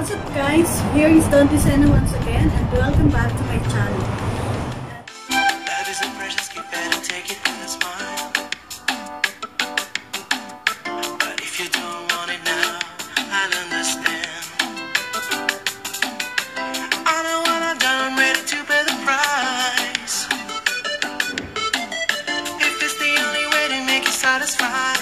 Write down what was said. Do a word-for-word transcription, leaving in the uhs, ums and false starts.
What's up guys, here is Don Tiseno once again and welcome back to my channel. Love is a precious gift, better take it with a smile. But if you don't want it now, I'll understand. I know what I've done, I'm ready to pay the price. If it's the only way to make you satisfied.